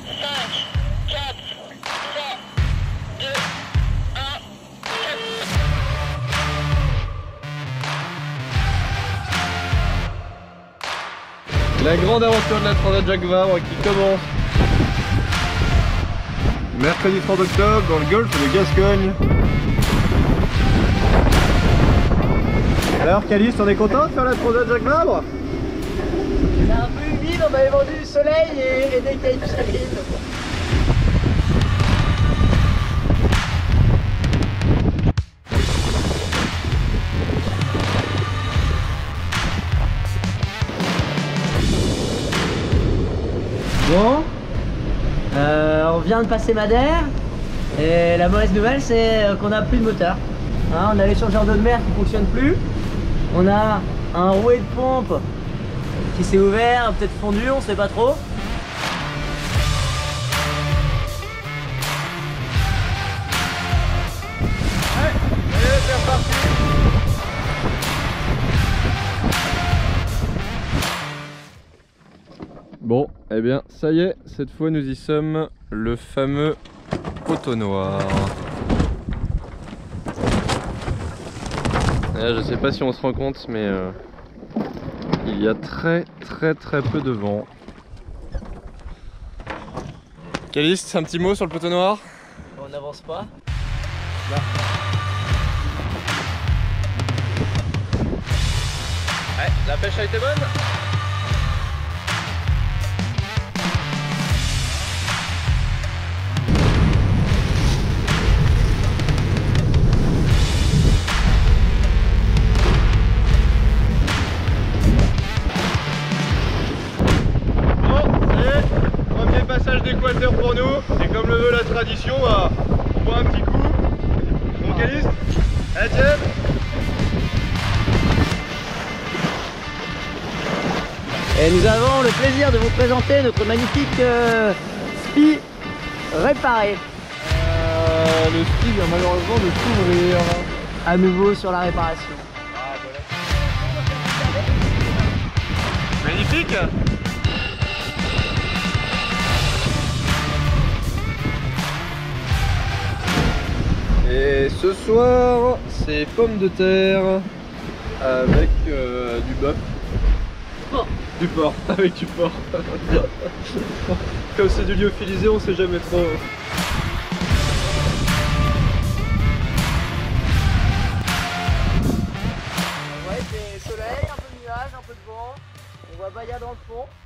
La grande aventure de la Transat Jacques Vabre qui commence. Mercredi 30 octobre dans le golfe de Gascogne. Alors Calice, on est content de faire la Transat Jacques Vabre? C'est un peu humide, on m'avait vendu du soleil et des cailloux salines. Bon, on vient de passer Madère et la mauvaise nouvelle c'est qu'on n'a plus de moteur. Hein, on a l'échangeur d'eau de mer qui fonctionne plus. On a un rouet de pompe qui s'est ouvert, peut-être fondu, on sait pas trop. Allez, c'est reparti. Bon, eh bien, ça y est, cette fois nous y sommes, le fameux poteau noir. Là, je sais pas si on se rend compte, mais il y a très peu de vent. Caliste, un petit mot sur le poteau noir? On n'avance pas. Là. Ouais, la pêche a été bonne. Passage d'équateur pour nous, et comme le veut la tradition, on boit un petit coup. Bon Caliste, allez tiens. Et nous avons le plaisir de vous présenter notre magnifique SPI réparé. Le SPI vient malheureusement de s'ouvrir. À nouveau sur la réparation. Ah, voilà. Magnifique. Et ce soir, c'est pommes de terre avec du bœuf. Porc. Du porc, avec du porc. Comme c'est du lyophilisé, on sait jamais trop. Ouais, c'est soleil, un peu de nuages, un peu de vent. On voit Bahia dans le fond.